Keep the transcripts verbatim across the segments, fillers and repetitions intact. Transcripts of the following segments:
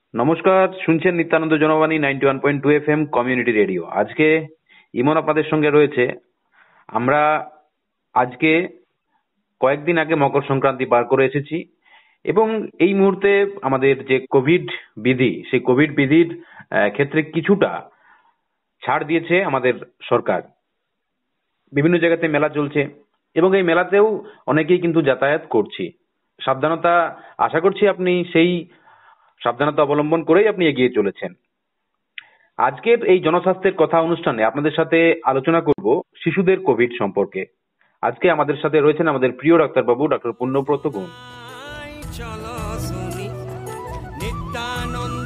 নমস্কার, শুনছেন Nityananda Janabani ninety one point two F M community radio. আজকে ইমন আপনাদের সঙ্গে রয়েছে। আমরা আজকে কয়েকদিন আগে মকর সংক্রান্তি পার করে এসেছি এবং এই মুহূর্তে আমাদের যে কোভিড বিধি, সেই কোভিড বিধির আহ, ক্ষেত্রে কিছুটা ছাড় দিয়েছে আমাদের সরকার। বিভিন্ন জায়গাতে মেলা চলছে এবং এই মেলাতেও অনেকেই কিন্তু যাতায়াত করছি। সাবধানতা, আশা করছি আপনি সেই সাবধানতা অবলম্বন করেই আপনি এগিয়ে চলেছেন। আজকের এই জনস্বাস্থ্যের কথা অনুষ্ঠানে আপনাদের সাথে আলোচনা করব শিশুদের কোভিড সম্পর্কে। আজকে আমাদের সাথে রয়েছেন আমাদের প্রিয় ডাক্তারবাবু ডক্টর পুণ্যব্রত গুণ। চলো শুনি নিত্যানন্দ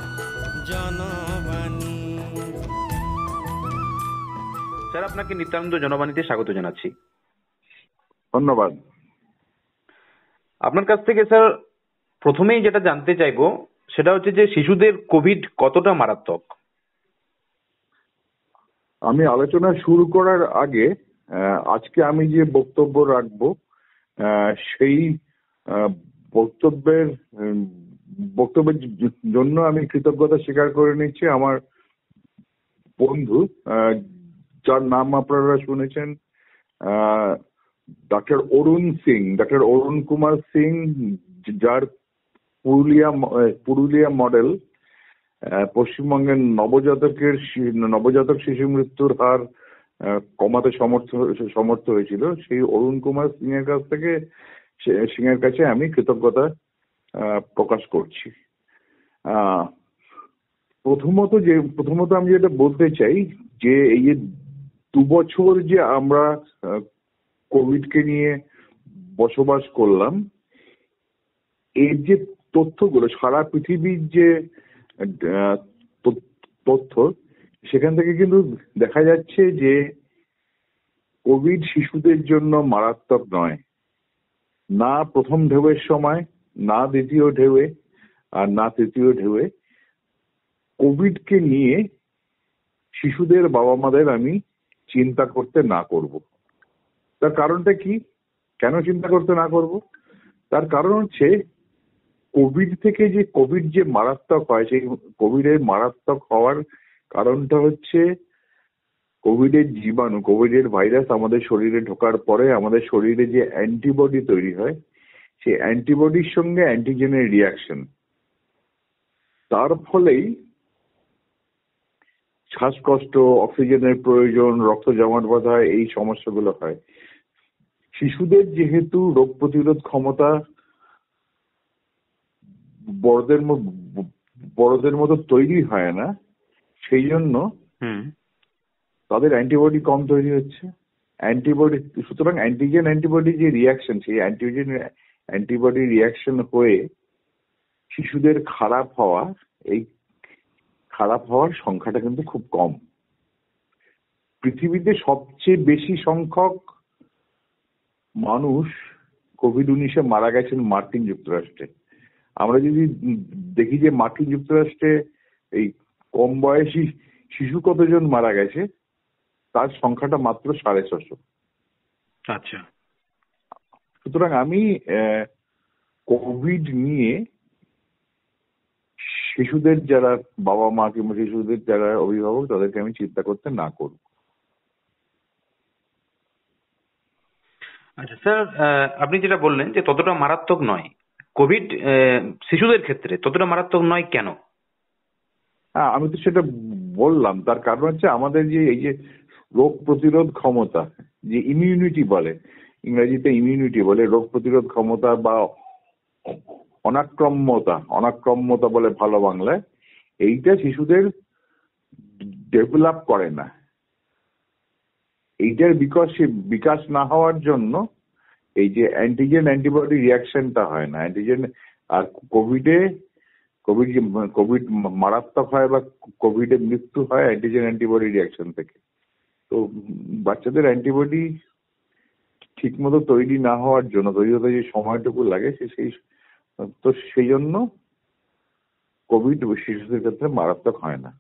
জনবাণী। স্যার, আপনাকে নিত্যানন্দ জনবাণীতে স্বাগত জানাচ্ছি। ধন্যবাদ। আপনার কাছ থেকে স্যার প্রথমেই যেটা জানতে চাইবো সেটা হচ্ছে যে শিশুদের কোভিড কতটা মারাত্মক। আমি আলোচনা শুরু করার আগে আহ, আজকে আমি যে বক্তব্য রাখবো আহ, সেই আহ, বক্তব্যের উম, বক্তব্যের জ- জন্য আমি কৃতজ্ঞতা স্বীকার করে নিচ্ছি আমার বন্ধু, আহ, যার নাম আপনারা শুনেছেন, ডক্টর অরুণ সিং, ডক্টর অরুণ কুমার সিং, যার পুরুলিয়া ম- আহ, পুরুলিয়া মডেল আহ, পশ্চিমবঙ্গের নবজাতকের শি- নবজাতক শিশু মৃত্যুর হার আহ, কমাতে সমর্থ সমর্থ হয়েছিল। সেই অরুণ কুমার সিং এর কাছ থেকে সিং এর কাছে আমি কৃতজ্ঞতা আহ, প্রকাশ করছি। আহ, প্রথমত যে প্রথমত আমি যেটা বলতে চাই যে এই যে দু বছর যে আমরা কোভিডকে নিয়ে বসবাস করলাম, এর যে তথ্যগুলো সারা পৃথিবীর যে আহ, তথ্য তথ্য, সেখান থেকে কিন্তু দেখা যাচ্ছে যে কোভিড শিশুদের জন্য মারাত্মক নয়। না প্রথম ঢেউয়ের সময়, না দ্বিতীয় ঢেউয়ে, আর না তৃতীয় ঢেউয়ে কোভিডকে নিয়ে শিশুদের বাবা মাদের আমি চিন্তা করতে না করব। তার কারণটা কি? কেন চিন্তা করতে না করব? তার কারণ হচ্ছে কোভিড থেকে যে কোভিড যে মারাত্মক হয়, সেই কোভিডের মারাত্মক হওয়ার কারণটা হচ্ছে কোভিডের জীবাণু, কোভিডের ভাইরাস আমাদের শরীরে ঢোকার পরে আমাদের শরীরে যে অ্যান্টিবডি তৈরি হয়, সেই অ্যান্টিবডির সঙ্গে অ্যান্টিজেনের রিয়াকশন, তার ফলেই শ্বাসকষ্ট, অক্সিজেনের প্রয়োজন, রক্ত জমাট বাঁধা, এই সমস্যাগুলো হয়। শিশুদের যেহেতু রোগ প্রতিরোধ ক্ষমতা বড়দের ম- বড়দের মতো তৈরি হয় না, সেই জন্য হুম। তাদের অ্যান্টিবডি কম তৈরি হচ্ছে। অ্যান্টিবডি, সুতরাং অ্যান্টিজেন অ্যান্টিবডি যে রিয়াকশন, সেই অ্যান্টিজেন অ্যান্টিবডি রিয়াকশন হয়ে শিশুদের খারাপ হওয়া, এই খারাপ হওয়ার সংখ্যাটা কিন্তু খুব কম। পৃথিবীতে সবচেয়ে বেশি সংখ্যক মানুষ কোভিড উনিশে মারা গেছেন মার্কিন যুক্তরাষ্ট্রে। আমরা যদি দেখি যে মার্কিন যুক্তরাষ্ট্রে এই কম বয়সী শিশু কতজন মারা গেছে, তার সংখ্যাটা মাত্র সাড়ে ছশো। আচ্ছা। সুতরাং আমি আহ, কোভিড নিয়ে শিশুদের যারা বাবা মা কিংবা শিশুদের যারা অভিভাবক, তাদেরকে আমি চিন্তা করতে না করব। আচ্ছা স্যার, আহ, আপনি যেটা বললেন যে ততটা মারাত্মক নয় কোভিড, আহ, শিশুদের ক্ষেত্রে ততটা মারাত্মক নয় কেন? হ্যাঁ, আমি তো সেটা বললাম। তার কারণ হচ্ছে আমাদের যে এই যে রোগ প্রতিরোধ ক্ষমতা, যে ইমিউনিটি বলে, ইংরেজিতে ইমিউনিটি বলে, রোগ প্রতিরোধ ক্ষমতা বা অনাক্রম্যতা, অনাক্রম্যতা বলে ভালো বাংলায়, এইটা শিশুদের ডেভেলপ করে না। এইটার বিকাশ বিকাশ না হওয়ার জন্য এই যে অ্যান্টিজেন অ্যান্টিবডি রিয়াকশনটা হয় না। অ্যান্টিজেন আর কোভিডে কোভিড কোভিড মারাত্মক হয় বা কোভিডে মৃত্যু হয় অ্যান্টিজেন অ্যান্টিবডি রিয়াকশন থেকে। তো বাচ্চাদের অ্যান্টিবডি ঠিক মতো তৈরি না হওয়ার জন্য, তৈরি হতে যে সময়টুকু লাগে, সে সেই তো সেই জন্য কোভিড শিশুদের ক্ষেত্রে মারাত্মক হয় না।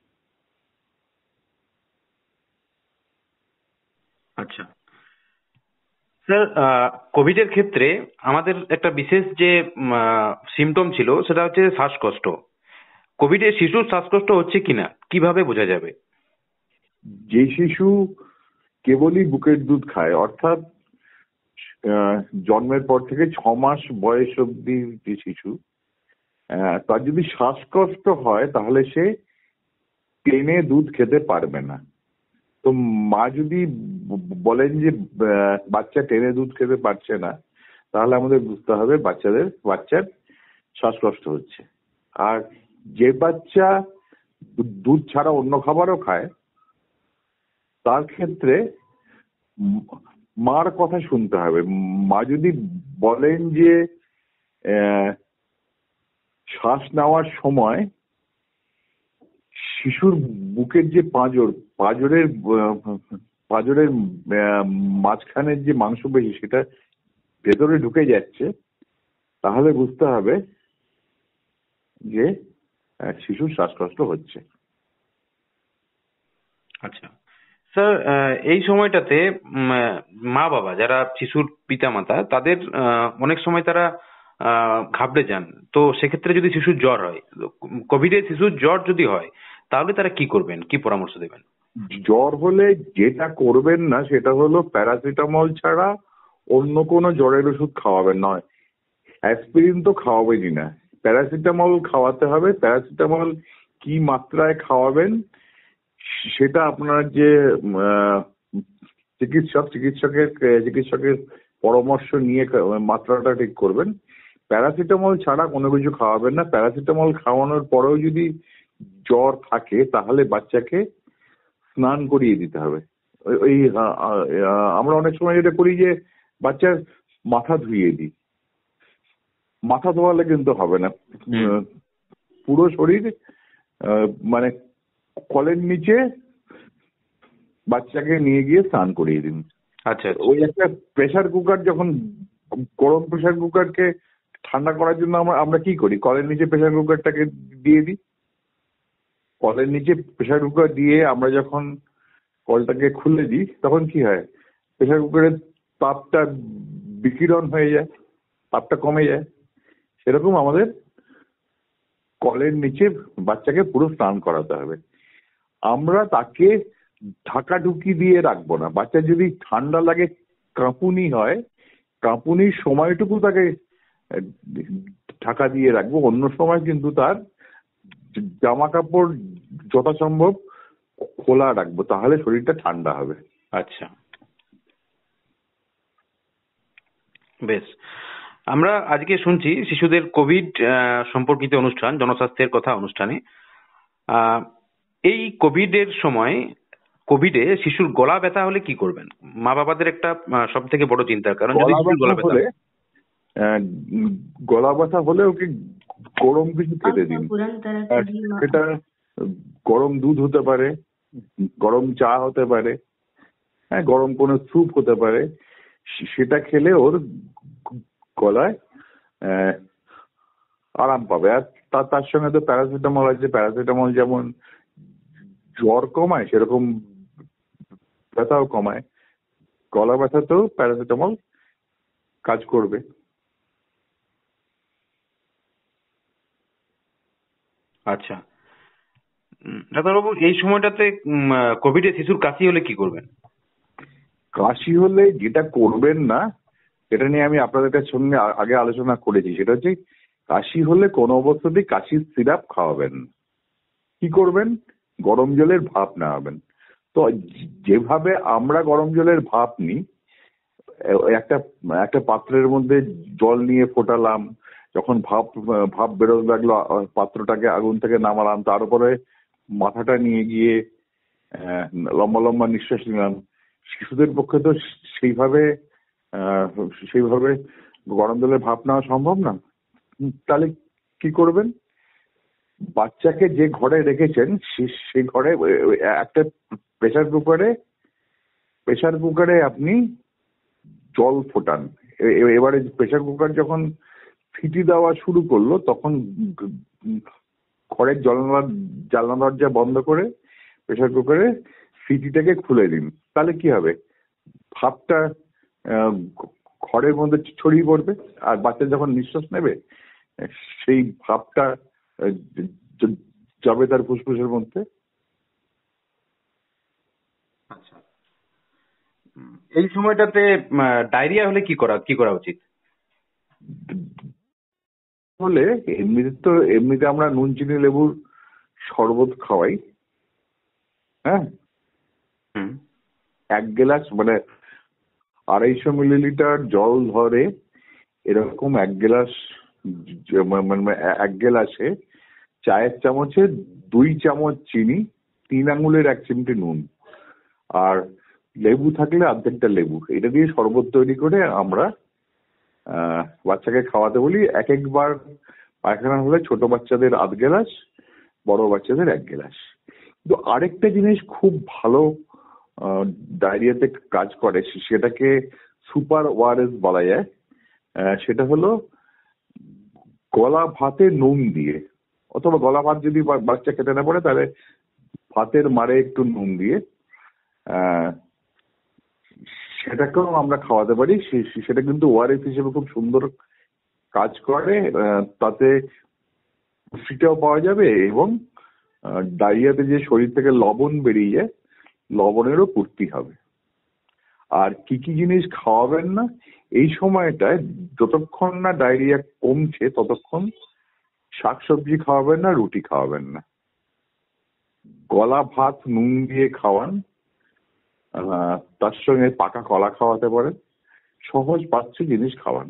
আচ্ছা স্যার, কোভিডের ক্ষেত্রে আমাদের একটা বিশেষ যে সিমটম ছিল সেটা হচ্ছে শ্বাসকষ্ট। কোভিডে শিশুর শ্বাসকষ্ট হচ্ছে কিনা কিভাবে বোঝা যাবে? যে শিশু কেবলই বুকের দুধ খায়, অর্থাৎ আহ, জন্মের পর থেকে ছ মাস বয়স অব্দি যে শিশু, আহ, তার যদি শ্বাসকষ্ট হয় তাহলে সে টেনে দুধ খেতে পারবে না। তো মা যদি ব- বলেন যে আহ, বাচ্চা টেনে দুধ খেতে পারছে না, তাহলে আমাদের বুঝতে হবে বাচ্চাদের বাচ্চার শ্বাসকষ্ট হচ্ছে। আর যে বাচ্চা দু- দুধ ছাড়া অন্য খাবারও খায়, তার ক্ষেত্রে উম মার কথা শুনতে হবে। মা যদি বলেন যে আহ, শ্বাস নেওয়ার সময় শিশুর বুকের যে পাঁজর, পাঁজরের আহ, পাঁজরের আহ, মাঝখানের যে মাংসপেশি সেটা ভেতরে ঢুকে যাচ্ছে, তাহলে বুঝতে হবে যে আহ, শিশুর শ্বাসকষ্ট হচ্ছে। আচ্ছা স্যার, আহ, এই সময়টাতে উম, আহ, মা বাবা যারা শিশুর পিতামাতা তাদের আহ, অনেক সময় তারা আহ, ঘাবড়ে যান। তো সেক্ষেত্রে যদি শিশুর জ্বর হয়, কোভিডে শিশুর জ্বর যদি হয়, তাহলে তারা কি করবেন, কি পরামর্শ দেবেন? জ্বর হলে যেটা করবেন না সেটা হলো প্যারাসিটামল ছাড়া অন্য কোনো জ্বরের ওষুধ খাওয়াবেন নয়। অ্যাসপিরিন তো খাওয়াবেনই না, প্যারাসিটামল খাওয়াতে হবে। প্যারাসিটামল কি মাত্রায় খাওয়াবেন সেটা আপনার যে আহ, চিকিৎসক চিকিৎসকের চিকিৎসকের পরামর্শ নিয়ে মাত্রাটা ঠিক করবেন। প্যারাসিটামল ছাড়া কোনো কিছু খাওয়াবেন না। প্যারাসিটামল খাওয়ানোর পরেও যদি জ্বর থাকে তাহলে বাচ্চাকে স্নান করিয়ে দিতে হবে। ওই ওই, আহ, আহ, আমরা অনেক সময় যেটা করি যে বাচ্চার মাথা ধুইয়ে দিই। মাথা ধোয়ালে কিন্তু হবে না। হুম। আহ, পুরো শরীর আহ, মানে কলের নিচে বাচ্চাকে নিয়ে গিয়ে স্নান করিয়ে দিন। আচ্ছা আচ্ছা। ওই একটা প্রেসার কুকার, যখন গরম প্রেসার কুকারকে ঠান্ডা করার জন্য আমরা আমরা কি করি, কলের নিচে প্রেসার কুকারটাকে দিয়ে দিই। কলের নিচে প্রেসার কুকার দিয়ে আমরা যখন কলটাকে খুলে দিই তখন কি হয়, প্রেসার কুকারের তাপটা বিকিরণ হয়ে যায়, তাপটা কমে যায়। সেরকম আমাদের কলের নিচে বাচ্চাকে পুরো স্নান করাতে হবে। আমরা তাকে ঢাকাঢুকি দিয়ে রাখবো না। বাচ্চা যদি ঠান্ডা লাগে, কাঁপুনি হয়, কাঁপুনির সময়টুকু তাকে আহ, ঢাকা দিয়ে রাখবো। অন্য সময় কিন্তু তার জামা কাপড় যথাসম্ভব খোলা রাখবো, তাহলে শরীরটা ঠান্ডা হবে। আচ্ছা, বেশ। আমরা আজকে শুনছি শিশুদের কোভিড আহ, সম্পর্কিত অনুষ্ঠান, জনস্বাস্থ্যের কথা অনুষ্ঠানে। আহ, এই কোভিড এর সময় কোভিডে শিশুর গলা ব্যথা হলে কি করবেন? মা বাবাদের একটা সব থেকে বড় চিন্তার কারণ, যদি গলা শিশুর গলা ব্যথা ব্যথা হলে হয়। আহ, গলা ব্যথা হলে ওকে গরম কিছু খেতে দিন। আর সেটা গরম দুধ হতে পারে, গরম চা হতে পারে, হ্যাঁ, গরম কোনো স্যুপ হতে পারে। সে- সেটা খেলে ওর গলায় আহ, আরাম পাবে। আর তার তার সঙ্গে তো প্যারাসিটামল আছে। প্যারাসিটামল যেমন জ্বর কমায়, সেরকম ব্যথাও কমায়। গলা ব্যথাতেও প্যারাসিটামল কাজ করবে। আচ্ছা। উম, ডাক্তারবাবু, এই সময়টাতে কোভিডে শিশুর কাশি হলে কি করবেন? কাশি হলে যেটা করবেন না, সেটা নিয়ে আমি আপনাদের কাছে সঙ্গে আ- আগে আলোচনা করেছি, সেটা হচ্ছে কাশি হলে কোনো অবস্থাতেই কাশির সিরাপ খাওয়াবেন না। কি করবেন, গরম জলের ভাপ নেওয়াবেন। তো যে- যেভাবে আমরা গরম জলের ভাপ নিই, এ- একটা একটা পাত্রের মধ্যে জল নিয়ে ফোটালাম, যখন ভাপ ভাপ বেরোতে লাগলো, আ, পাত্রটাকে আগুন থেকে নামালাম, তার উপরে মাথাটা নিয়ে গিয়ে আহ, লম্বা লম্বা নিঃশ্বাস নিলাম। শিশুদের পক্ষে তো সেইভাবে আহ, সেইভাবে গরম জলের ভাপ নেওয়া সম্ভব না। উম, তাহলে কি করবেন, বাচ্চাকে যে ঘরে রেখেছেন সে- সেই ঘরে এ- এ- একটা প্রেসার কুকারে প্রেসার কুকারে আপনি জল ফোটান। এ- এ- এবারে প্রেসার কুকার যখন সিটি দেওয়া শুরু করলো, তখন গ- উম ঘরের জানলা জানলা দরজা বন্ধ করে প্রেসার কুকারে সিটিটাকে খুলে দিন। তাহলে কি হবে, ভাপটা আহ, ঘ- ঘরের মধ্যে ছড়িয়ে পড়বে। আর বাচ্চা যখন নিঃশ্বাস নেবে, সেই ভাপটা আহ, য- যাবে তার ফুসফুসের মধ্যে। আচ্ছা, উম, এই সময়টাতে ডায়রিয়া হলে কি করা কি করা উচিত? বলে এমনিতে তো এমনিতে আমরা নুন চিনি লেবুর শরবত খাওয়াই। হ্যাঁ, হুম। এক গ্লাস মানে আড়াইশো মিলিলিটার জল ধরে এরকম এক গ্লাস মানে এক গ্লাসে চায়ের চামচে দুই চামচ চিনি, তিন আঙুলের এক চিমটি নুন, আর লেবু থাকলে অর্ধেকটা লেবু, এটা দিয়ে শরবত তৈরি করে আমরা আহ বাচ্চাকে খাওয়াতে বলি। এক একবার পায়খানা হলে ছোট বাচ্চাদের আধ গ্লাস, বড় বাচ্চাদের এক গ্লাস। কিন্তু আরেকটা জিনিস খুব ভালো ডায়রিয়াতে কাজ করে, সেটাকে সুপার ওআরএস বলা যায়। সেটা হলো গলা ভাতে নুন দিয়ে, অথবা গলা ভাত যদি বাচ্চা খেতে না পারে তাহলে ভাতের মারে একটু নুন দিয়ে আহ সেটাকেও আমরা খাওয়াতে পারি। সেটা কিন্তু ওআরএস হিসেবে খুব সুন্দর কাজ করে। তাতে পুষ্টিটাও পাওয়া যাবে এবং ডায়রিয়াতে যে শরীর থেকে লবণ বেরিয়ে যায়, লবণেরও পূর্তি হবে। আর কি কি জিনিস খাওয়াবেন না এই সময়টায়, যতক্ষণ না ডায়রিয়া কমছে ততক্ষণ শাকসবজি খাওয়াবেন না, রুটি খাওয়াবেন না। গলা ভাত নুন দিয়ে খাওয়ান, তার সঙ্গে পাকা কলা খাওয়াতে পারেন, সহজ পাচ্য জিনিস খাওয়ান।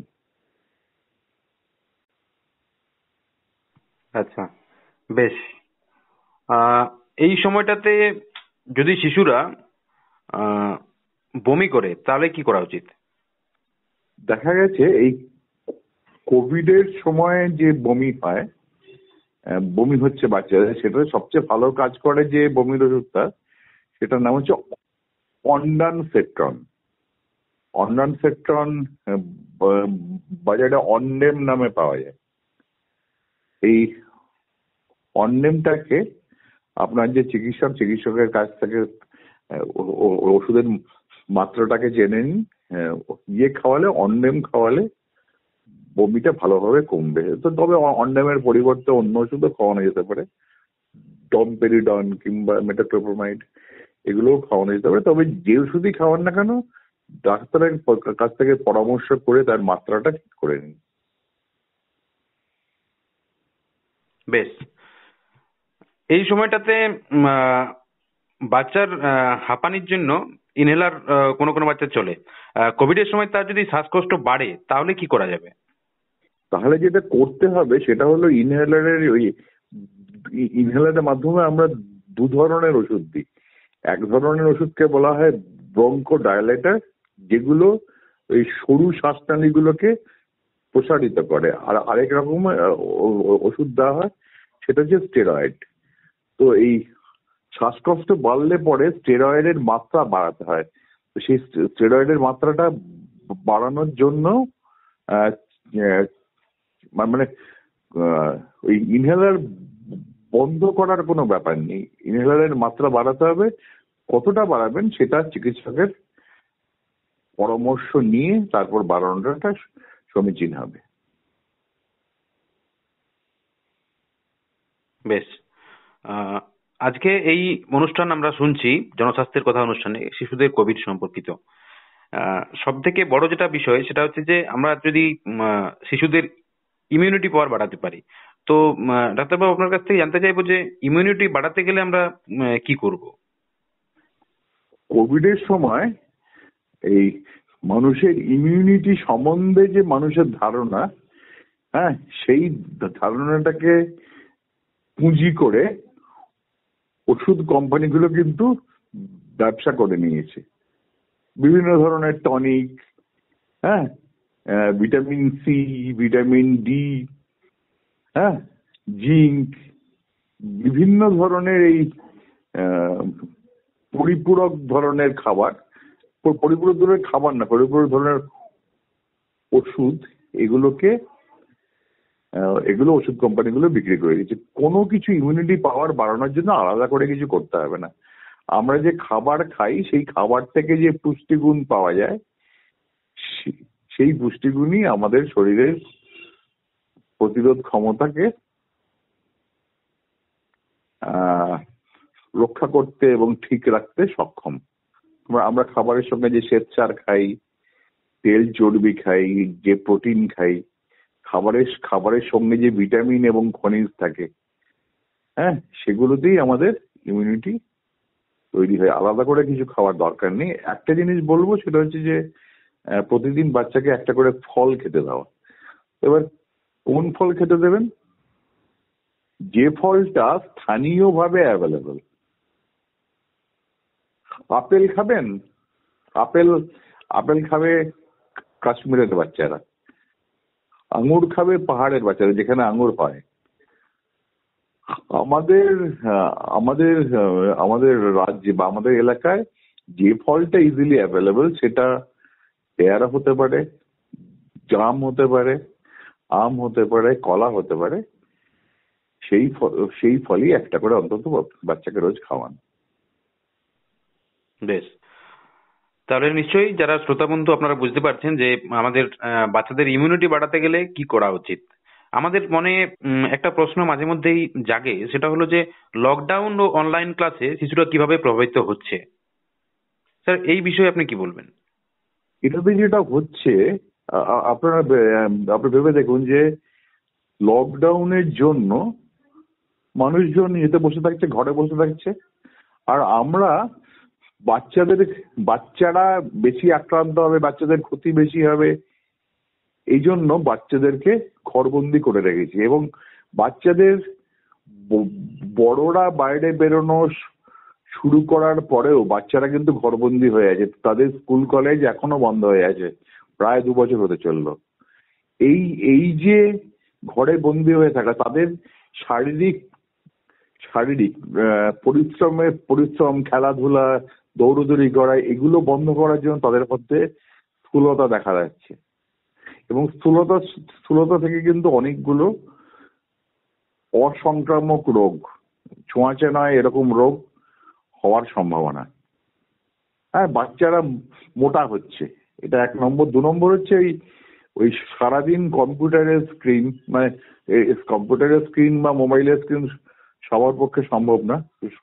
আচ্ছা, বেশ। আহ এই সময়টাতে যদি শিশুরা আহ বমি করে তাহলে কি করা উচিত? দেখা গেছে এই কোভিডের সময় যে বমি হয়, বমি হচ্ছে বাচ্চাদের, সেটা সবচেয়ে ভালো কাজ করে যে বমির ওষুধটা, সেটার নাম হচ্ছে অন্ডানসেট্রন। অন্ডানসেট্রন বাজারে অন্ডেম নামে পাওয়া যায়। এই অন্ডেমটাকে আপনার যে চিকিৎসক চিকিৎসকের কাছ থেকে ওষুধের মাত্রাটাকে জেনে নিন, ইয়ে খাওয়ালে, অন্ডেম খাওয়ালে বমিটা ভালোভাবে কমবে। তো তবে অন্ডেমের পরিবর্তে অন্য ওষুধও খাওয়ানো যেতে পারে, ডমপেরিডন কিংবা মেটাক্লোপ্রোমাইড, এগুলোও খাওয়ানো যেতে পারে। তবে যে ওষুধই খাওয়ান না কেন ডাক্তারের কাছ থেকে পরামর্শ করে তার মাত্রাটা ঠিক করে নিন। বেশ। এই সময়টাতে বাচ্চার হাঁপানির জন্য ইনহেলার কোনো কোনো বাচ্চা চলে। কোভিডের সময় তার যদি শ্বাসকষ্ট বাড়ে তাহলে কি করা যাবে? তাহলে যেটা করতে হবে সেটা হলো ইনহেলারের ওই ইনহেলারের মাধ্যমে আমরা দু ধরনের ওষুধ দিই। এক ধরনের ওষুধকে বলা হয় ব্রঙ্কো ডায়ালেটার, যেগুলো ওই সরু শ্বাসনালীগুলোকে প্রসারিত করে। আর আরেক রকম ওষুধ দেওয়া হয়, সেটা হচ্ছে স্টেরয়েড। তো এই শ্বাসকষ্ট বাড়লে পরে স্টেরয়েডের মাত্রা বাড়াতে হয়। তো সেই স্টেরয়েডের মাত্রাটা বাড়ানোর জন্য মানে ওই ইনহেলার বন্ধ করার কোনো ব্যাপার নেই, ইনহেলারের মাত্রা বাড়াতে হবে। কতটা বাড়াবেন সেটা চিকিৎসকের পরামর্শ নিয়ে তারপর বাড়ানোটা সমীচীন হবে। বেশ। আজকে এই অনুষ্ঠান আমরা শুনছি জনস্বাস্থ্যের কথা অনুষ্ঠানে শিশুদের কোভিড সম্পর্কিত। সব থেকে বড় যেটা বিষয় সেটা হচ্ছে যে আমরা যদি শিশুদের ইমিউনিটি পাওয়ার বাড়াতে পারি, তো ডাক্তারবাবু আপনার কাছ থেকে জানতে চাইবো যে ইমিউনিটি বাড়াতে গেলে আমরা কি করব? কোভিডের সময় এই মানুষের ইমিউনিটি সম্বন্ধে যে মানুষের ধারণা, হ্যাঁ, সেই ধারণাটাকে পুঁজি করে ওষুধ কোম্পানিগুলো কিন্তু ব্যবসা করে নিয়েছে। বিভিন্ন ধরনের টনিক, হ্যাঁ, ভিটামিন সি, ভিটামিন ডি, হ্যাঁ, জিঙ্ক, বিভিন্ন ধরনের এই পরিপূরক ধরনের খাবার, পরিপূরক ধরনের খাবার না, পরিপূরক ধরনের ওষুধ, এগুলোকে এগুলো ওষুধ কোম্পানিগুলো বিক্রি করে দিচ্ছে। কোনো কিছু ইমিউনিটি পাওয়ার বাড়ানোর জন্য আলাদা করে কিছু করতে হবে না। আমরা যে খাবার খাই সেই খাবার থেকে যে পুষ্টিগুণ পাওয়া যায়, সেই পুষ্টিগুণই আমাদের শরীরের প্রতিরোধ ক্ষমতাকে আহ রক্ষা করতে এবং ঠিক রাখতে সক্ষম। আমরা আমরা খাবারের সঙ্গে যে শ্বেতসার খাই, তেল চর্বি খাই, যে প্রোটিন খাই, খাবারের খাবারের সঙ্গে যে ভিটামিন এবং খনিজ থাকে, হ্যাঁ, সেগুলোতেই আমাদের ইমিউনিটি তৈরি হয়। আলাদা করে কিছু খাওয়ার দরকার নেই। একটা জিনিস বলবো, সেটা হচ্ছে যে আহ, প্রতিদিন বাচ্চাকে একটা করে ফল খেতে দেওয়া। এবার কোন ফল খেতে দেবেন? যে ফলটা স্থানীয়ভাবে অ্যাভেলেবল। আপেল খাবেন? আপেল আপেল খাবে কাশ্মীরের বাচ্চারা, আঙুর খাবে পাহাড়ের বাচ্চারা, যেখানে আঙুর হয়। আমাদের আহ, আমাদের আহ, আমাদের রাজ্যে বা আমাদের এলাকায় যে ফলটা ইজিলি অ্যাভেলেবল, সেটা পেয়ারা হতে পারে, জাম হতে পারে, আম হতে পারে, কলা হতে পারে। সেই ফল সেই ফলই একটা করে অন্তত বাচ্চাকে রোজ খাওয়ান। বেশ, তাহলে নিশ্চয়ই যারা শ্রোতা বন্ধু আপনারা বুঝতে পারছেন যে আমাদের আহ, বাচ্চাদের ইমিউনিটি বাড়াতে গেলে কি করা উচিত। আমাদের মনে উম, একটা প্রশ্ন মাঝে মধ্যেই জাগে, সেটা হলো যে লকডাউন ও অনলাইন ক্লাসে শিশুরা কিভাবে প্রভাবিত হচ্ছে। স্যার, এই বিষয়ে আপনি কি বলবেন? এটাতে যেটা হচ্ছে, আ- আ- আপনারা বে- আপনি ভেবে দেখুন যে লকডাউনের জন্য মানুষজন এতে বসে থাকছে, ঘরে বসে থাকছে, আর আমরা বাচ্চাদের বাচ্চারা বেশি আক্রান্ত হবে, বাচ্চাদের ক্ষতি বেশি হবে, এই জন্য বাচ্চাদেরকে ঘরবন্দি করে রেখেছি। এবং বাচ্চাদের ব- বড়রা বাইরে বেরোনো শ- শুরু করার পরেও বাচ্চারা কিন্তু ঘরবন্দি হয়ে আছে। তাদের স্কুল কলেজ এখনো বন্ধ হয়ে আছে, প্রায় দু বছর হতে চললো। এই এই যে ঘরে বন্দি হয়ে থাকা, তাদের শারীরিক শারীরিক আহ, পরিশ্রমের পরিশ্রম, খেলাধুলা, দৌড়দৌড়ি করা, এগুলো বন্ধ করার জন্য তাদের মধ্যে স্থূলতা দেখা যাচ্ছে। এবং স্থূলতা স্থূলতা থেকে কিন্তু অনেকগুলো অসংক্রামক রোগ, ছোঁয়াচে নয় এরকম রোগ হওয়ার সম্ভাবনা। হ্যাঁ, বাচ্চারা মোটা হচ্ছে, এটা এক নম্বর। দু নম্বর হচ্ছে ওই ওই সারাদিন কম্পিউটারের স্ক্রিন, মানে কম্পিউটারের স্ক্রিন বা মোবাইলের স্ক্রিন সবার পক্ষে সম্ভব না।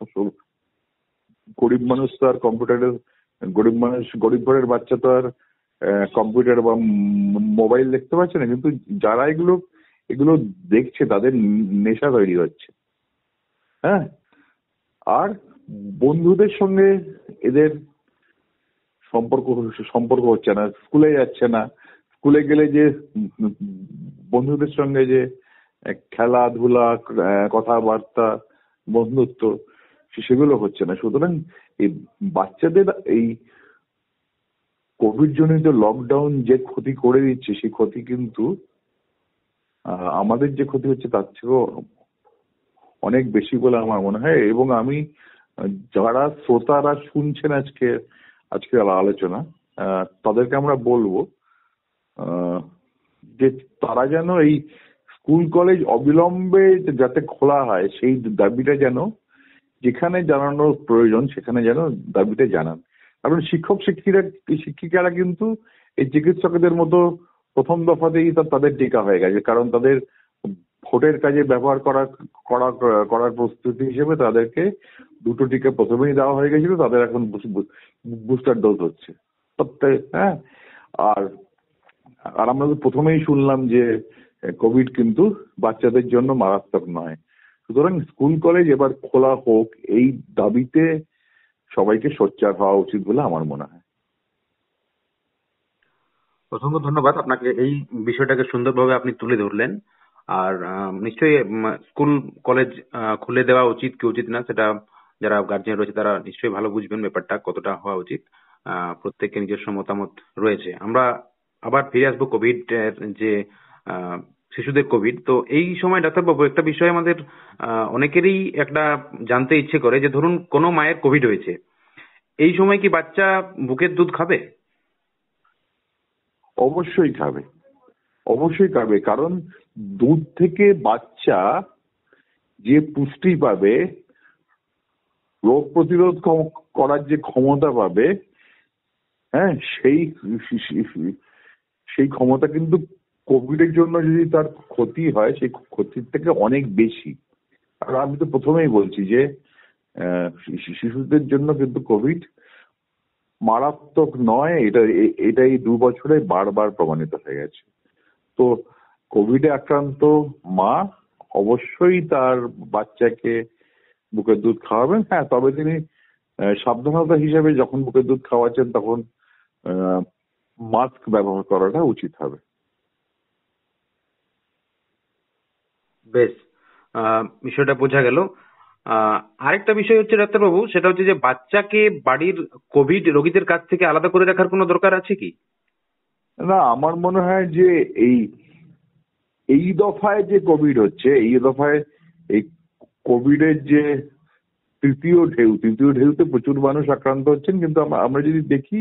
গরিব মানুষ তো আর কম্পিউটারের, গরিব মানুষ গরিব ঘরের বাচ্চা তো আর কম্পিউটার বা মোবাইল দেখতে পাচ্ছে না, কিন্তু যারা এগুলো এগুলো দেখছে তাদের নেশা তৈরি হচ্ছে। হ্যাঁ, আর বন্ধুদের সঙ্গে এদের সম্পর্ক সম্পর্ক হচ্ছে না, স্কুলে যাচ্ছে না। স্কুলে গেলে যে বন্ধুদের সঙ্গে যে খেলাধুলা, আহ, কথাবার্তা, বন্ধুত্ব, সেগুলো হচ্ছে না। সুতরাং এই বাচ্চাদের এই কোভিড জনিত লকডাউন যে ক্ষতি করে দিচ্ছে, সেই ক্ষতি কিন্তু আহ, আমাদের যে ক্ষতি হচ্ছে তার থেকেও অনেক বেশি বলে আমার মনে হয়। এবং আমি আহ, যারা শ্রোতারা শুনছেন আজকে আজকের আলোচনা, আহ, তাদেরকে আমরা বলবো আহ, যে তারা যেন এই স্কুল কলেজ অবিলম্বে যাতে খোলা হয়, সেই দাবিটা যেন যেখানে জানানোর প্রয়োজন সেখানে যেন দাবিটা জানান। কারণ শিক্ষক শিক্ষিকা শিক্ষিকারা কিন্তু এই চিকিৎসকদের মতো প্রথম দফাতেই তা- তাদের টিকা হয়ে গেছে। কারণ তাদের ভোটের কাজে ব্যবহার করা করা করার প্রস্তুতি হিসেবে তাদেরকে দুটো টিকা প্রথমেই দেওয়া হয়ে গেছিল, তাদের এখন বুস্টার ডোজ হচ্ছে। প্রত্যেক, হ্যাঁ। আর আর আমরা তো প্রথমেই শুনলাম যে কোভিড কিন্তু বাচ্চাদের জন্য মারাত্মক নয়। সুতরাং স্কুল কলেজ এবার খোলা হোক, এই দাবিতে সবাইকে সোচ্চার হওয়া উচিত বলে আমার মনে হয়। অসংখ্য ধন্যবাদ আপনাকে, এই বিষয়টাকে সুন্দরভাবে আপনি তুলে ধরলেন। আর আহ, নিশ্চয়ই উম, স্কুল কলেজ আহ, খুলে দেওয়া উচিত কি উচিত না, সেটা যারা গার্জিয়ান রয়েছে তারা নিশ্চয়ই ভালো বুঝবেন ব্যাপারটা কতটা হওয়া উচিত। আহ, প্রত্যেকের নিজস্ব মতামত রয়েছে। আমরা আবার ফিরে আসবো কোভিড এর যে আহ, শিশুদের কোভিড। তো এই সময় ডাক্তারবাবু, একটা বিষয় আমাদের আহ, অনেকেরই একটা জানতে ইচ্ছে করে, যে ধরুন কোনো মায়ের কোভিড হয়েছে, এই সময় কি বাচ্চা বুকের দুধ খাবে? অবশ্যই খাবে, অবশ্যই খাবে। কারণ দুধ থেকে বাচ্চা যে পুষ্টি পাবে, রোগ প্রতিরোধ ক্ষম- করার যে ক্ষমতা পাবে, হ্যাঁ, সেই সেই ক্ষমতা কিন্তু কোভিডের জন্য যদি তার ক্ষতি হয়, সেই ক্ষতির থেকে অনেক বেশি। আর আমি তো প্রথমেই বলছি যে শিশুদের জন্য কিন্তু কোভিড মারাত্মক নয়, এটা এটা এই দু বছরে বারবার প্রমাণিত হয়ে গেছে। তো কোভিডে আক্রান্ত মা অবশ্যই তার বাচ্চাকে বুকের দুধ খাওয়াবেন। হ্যাঁ, তবে তিনি সাবধানতা হিসেবে যখন বুকের দুধ খাওয়াচ্ছেন তখন মাস্ক ব্যবহার করাটা উচিত হবে। বেশ, বিষয়টা বোঝা গেল। আরেকটা বিষয় হচ্ছে ডাক্তারবাবু, সেটা হচ্ছে যে বাচ্চাকে বাড়ির কোভিড রোগীদের কাছ থেকে আলাদা করে রাখার কোনো দরকার আছে কি? না, আমার মনে হয় যে এই এই দফায় যে কোভিড হচ্ছে, এই দফায় এই কোভিডের যে তৃতীয় ঢেউ তৃতীয় ঢেউতে প্রচুর মানুষ আক্রান্ত হচ্ছেন, কিন্তু আমরা যদি দেখি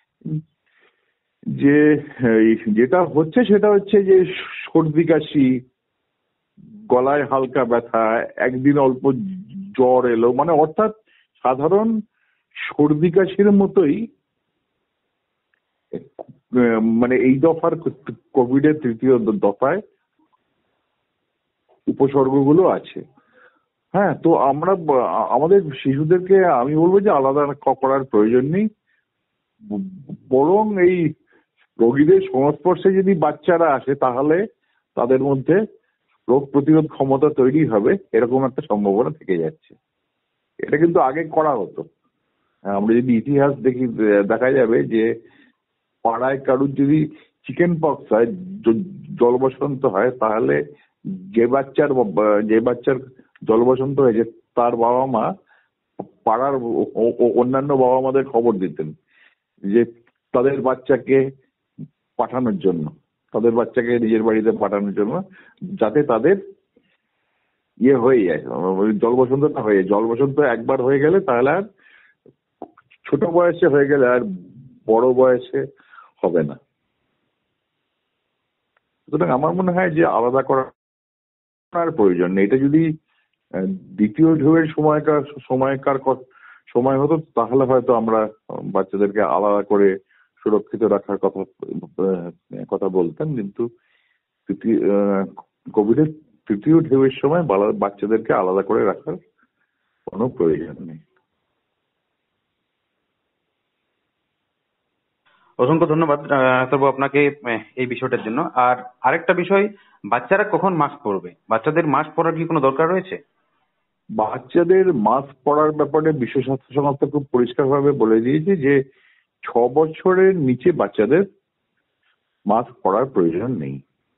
যে যেটা হচ্ছে সেটা হচ্ছে যে সর্দি কাশি, গলায় হালকা ব্যথা, একদিন অল্প জ্বর এলো, মানে অর্থাৎ সাধারণ সর্দি কাশির মতোই মানে এই দফার কোভিডের তৃতীয় দফায় উপসর্গগুলো আছে। হ্যাঁ, তো আমরা আমাদের শিশুদেরকে আমি বলবো যে আলাদা করার প্রয়োজন নেই, বরং এই রোগীদের সংস্পর্শে যদি বাচ্চারা আসে তাহলে তাদের মধ্যে রোগ প্রতিরোধ ক্ষমতা তৈরি হবে, এরকম একটা সম্ভাবনা থেকে যাচ্ছে। এটা কিন্তু আগে করা হতো। আমরা যদি ইতিহাস দেখি দেখা যাবে যে পাড়ায় কারুর যদি চিকেন পক্স হয়, জলবসন্ত হয়, তাহলে যে বাচ্চার যে বাচ্চার জলবসন্ত হয়েছে তার বাবা মা পাড়ার অন্যান্য বাবা মাদের খবর দিতেন যে তাদের বাচ্চাকে পাঠানোর জন্য, তাদের বাচ্চাকে নিজের বাড়িতে পাঠানোর জন্য, যাতে তাদের ইয়ে হয়ে যায়, জলবসন্তটা হয়ে যায়। জলবসন্ত একবার হয়ে গেলে তাহলে আর ছোট বয়সে হয়ে গেলে আর বড় বয়সে হবে না। সুতরাং আমার মনে হয় যে আলাদা করার প্রয়োজন নেই। এটা যদি দ্বিতীয় ঢেউয়ের সময়কার সময়কার সময় হতো তাহলে হয়তো আমরা বাচ্চাদেরকে আলাদা করে সুরক্ষিত রাখার কথা কথা বলতাম, কিন্তু কোভিডের তৃতীয় ঢেউয়ের সময় বাচ্চাদেরকে আলাদা করে রাখার কোনো প্রয়োজন নেই। অসংখ্য ধন্যবাদ ডাক্তারবাবু আপনাকে এই বিষয়টার জন্য। আর আরেকটা বিষয়, বাচ্চারা কখন মাস্ক পরবে? বাচ্চাদের মাস্ক পরার কি কোনো দরকার রয়েছে? বাচ্চাদের মাস্ক পরার ব্যাপারে বিশ্ব স্বাস্থ্য সংস্থা খুব পরিষ্কারভাবে বলে দিয়েছে যে ছ বছরের নিচে বাচ্চাদের মাস্ক পরার প্রয়োজন নেই।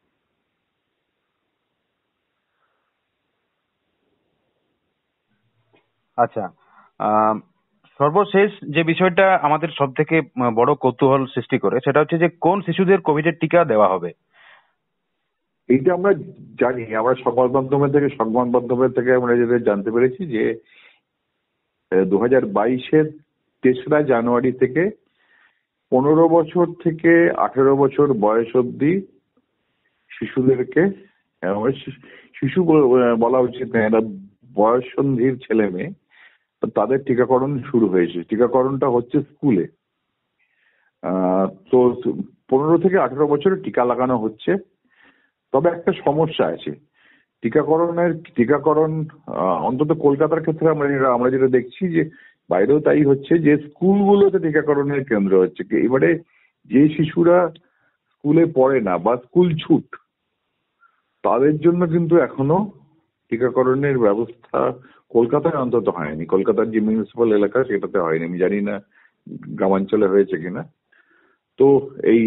আচ্ছা, সর্বশেষ যে বিষয়টা আমাদের সব থেকে বড় কৌতূহল সৃষ্টি করে সেটা হচ্ছে যে কোন শিশুদের কোভিডের টিকা দেওয়া হবে? এইটা আমরা জানি, আমরা সংবাদ মাধ্যমে থেকে সংবাদ মাধ্যমে থেকে আমরা যেটা জানতে পেরেছি যে দু হাজার বাইশের তেসরা জানুয়ারি থেকে পনেরো বছর থেকে আঠেরো বছর বয়স অব্দি শিশুদেরকে, শিশু বলা উচিত না, এরা বয়স সন্ধির ছেলে মেয়ে, তাদের টিকাকরণ শুরু হয়েছে। টিকাকরণটা হচ্ছে স্কুলে। আহ তো পনেরো থেকে আঠেরো বছরে টিকা লাগানো হচ্ছে। তবে একটা সমস্যা আছে, টিকাকরণের টিকাকরণ অন্তত কলকাতার ক্ষেত্রে আমরা যেটা আমরা যেটা দেখছি, যে বাইরেও তাই হচ্ছে, যে স্কুলগুলোতে টিকাকরণের কেন্দ্র হচ্ছে। এবারে যে শিশুরা স্কুলে পড়ে না বা স্কুল ছুট, তাদের জন্য কিন্তু এখনো টিকাকরণের ব্যবস্থা কলকাতায় অন্তত হয়নি। কলকাতার যে মিউনিসিপাল এলাকা সেটাতে হয়নি, আমি জানি না গ্রামাঞ্চলে হয়েছে কিনা। তো এই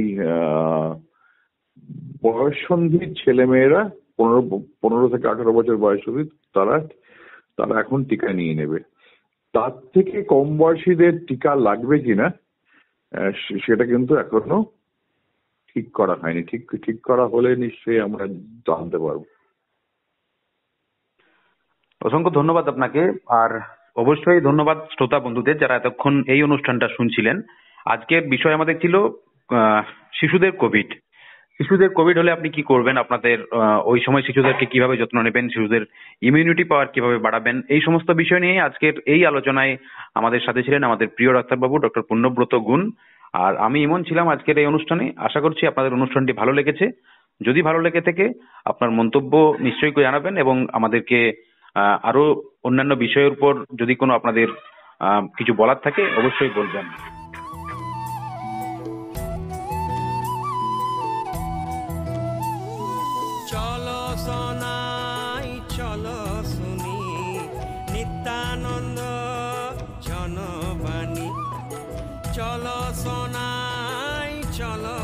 বয়ঃসন্ধির ছেলে মেয়েরা পনেরো পনেরো থেকে আঠারো বছর বয়স অবধি তারা তারা এখন টিকা নিয়ে নেবে। তার থেকে কম বয়সীদের টিকা লাগবে কিনা সেটা কিন্তু এখনো ঠিক করা হয়নি। ঠিক ঠিক করা হলে নিশ্চয়ই আমরা জানতে পারবো। অসংখ্য ধন্যবাদ আপনাকে, আর অবশ্যই ধন্যবাদ শ্রোতা বন্ধুদের যারা এতক্ষণ এই অনুষ্ঠানটা শুনছিলেন। আজকের বিষয় আমাদের ছিল শিশুদের কোভিড। শিশুদের কোভিড হলে আপনি কি করবেন, আপনাদের ওই সময় শিশুদেরকে কিভাবে যত্ন নেবেন, শিশুদের ইমিউনিটি পাওয়ার কিভাবে বাড়াবেন, এই সমস্ত বিষয় নিয়ে আজকের এই আলোচনায় আমাদের সাথে ছিলেন আমাদের প্রিয় ডাক্তারবাবু ডক্টর পুণ্যব্রত গুণ। আর আমি ইমন ছিলাম আজকের এই অনুষ্ঠানে। আশা করছি আপনাদের অনুষ্ঠানটি ভালো লেগেছে। যদি ভালো লেগে থাকে আপনার মন্তব্য নিশ্চয়ই জানাবেন এবং আমাদেরকে আহ, আরো অন্যান্য বিষয়ের উপর যদি কোনো আপনাদের আহ, কিছু বলার থাকে অবশ্যই বলবেন। চলো সোনাই চলো শুনি নিত্যানন্দ জনবাণী। চলো সোনাই চলো